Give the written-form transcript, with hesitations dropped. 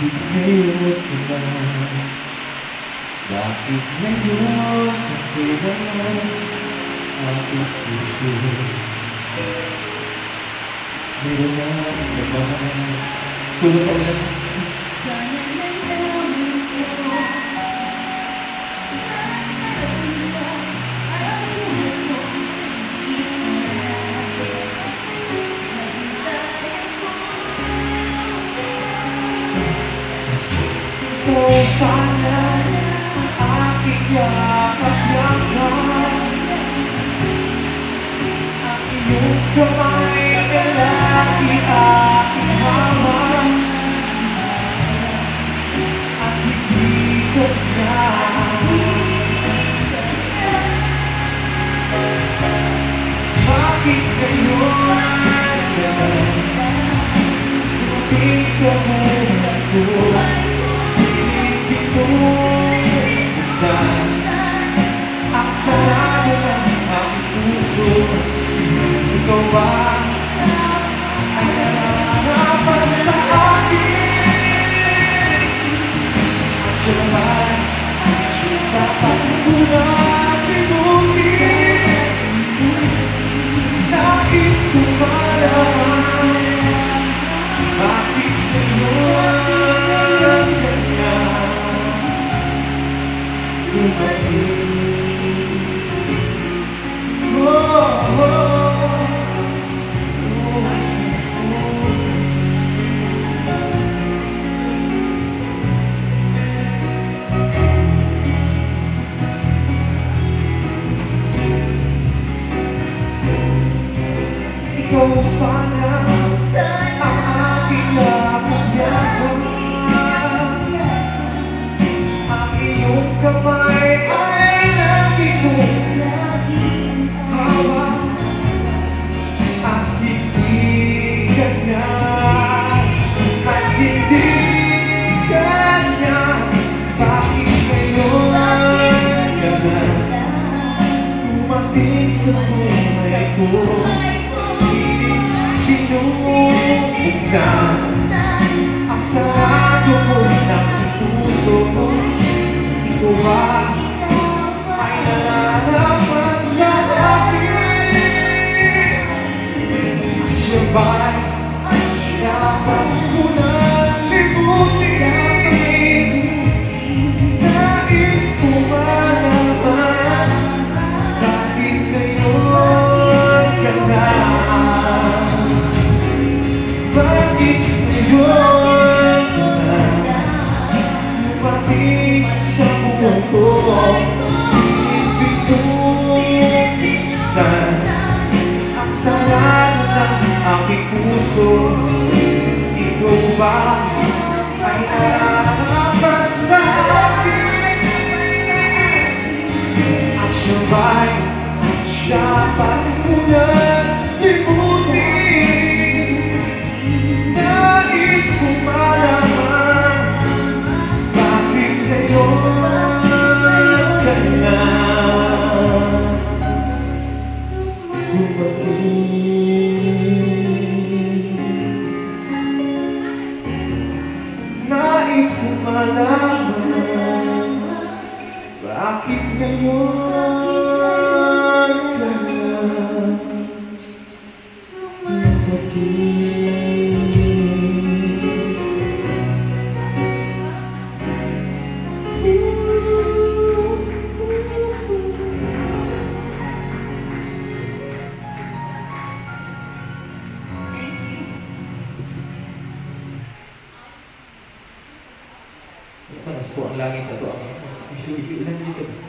ngayon ka na? Bakit ngayon ka kailangan aking puso? Meron na naman. Sulo sa ulan. Sana nalaman ko sa mundo isa nahintayan ko. Kung sana aking yakap-yakap, ang iyong kamay na lagi aking hawak, at hindi ka na. Bakit ngayon ka dumating sa buhay ko? Ang sarado ng aking puso, ikaw ba ay nararapat sa akin? At siya naman, dapat ko na limutin. Nais ko malaman, bakit ngayon ganyan dumating? Ikaw sana ang aking yakap-yakap, ang iyong kamay ay lagi kong hawak, at hindi ganyan, at hindi ganyan. Bakit ngayon ka na dumating sa buhay ko? Binubuksan ang sarado ko ng puso. Ikaw ba ay nararapat sa akin? At siya ba'y dapat ko na limutin? Nais ko malaman, bakit ngayon ka na? Bakit ngayon ka na dumating sa buhay ko? Ibig kong buksan ang sarado ng aking puso. Ikaw ba ay nararapat sa akin? At siya ba'y dapat ko na limutin? Nais ko malaman, bakit ngayon ka na dumating? Nais ko malaman, bakit ngayon ka na dumating? Panas po ang langit sa tuwa. Isuwi lang dito.